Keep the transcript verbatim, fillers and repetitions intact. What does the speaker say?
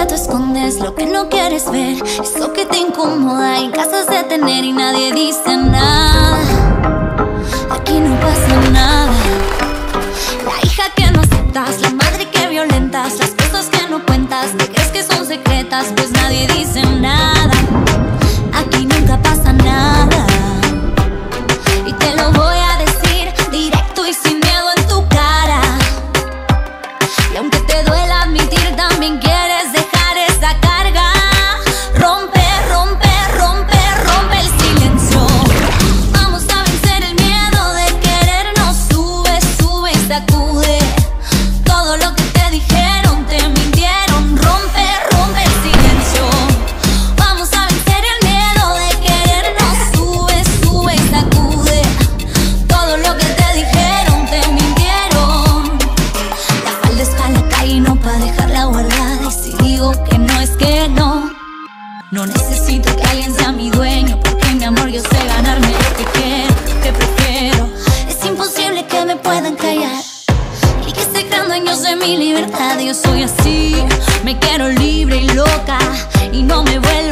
tú escondes lo que no quieres ver, eso que te incomoda y cansas de tener y nadie dice nada. Aquí no pasa nada. La hija que no aceptas, la madre que violentas, las cosas que no cuentas, que crees que son secretas, pues nadie dice nada. Aquí nunca pasa nada. Y te lo voy a decir directo y sin miedo en tu cara. Y aunque te duela admitir, también quieres dejar esa carga. Rompe, rompe, rompe, rompe el silencio. Vamos a vencer el miedo de querernos. Sube, sube y sacude todo lo que te dijeron, te mintieron. Rompe, rompe el silencio. Vamos a vencer el miedo de querernos. Sube, sube y sacude todo lo que te dijeron, te mintieron. La falda es pa' la calle y no pa' dejarla guardada. Y si digo que no, es que no. No necesito que alguien sea mi dueño, porque mi amor yo sé ganarme lo que quiero, lo que prefiero. Es imposible que me puedan callar y que se crean dueños de mi libertad. Yo soy así, me quiero libre y loca y no me vuelvo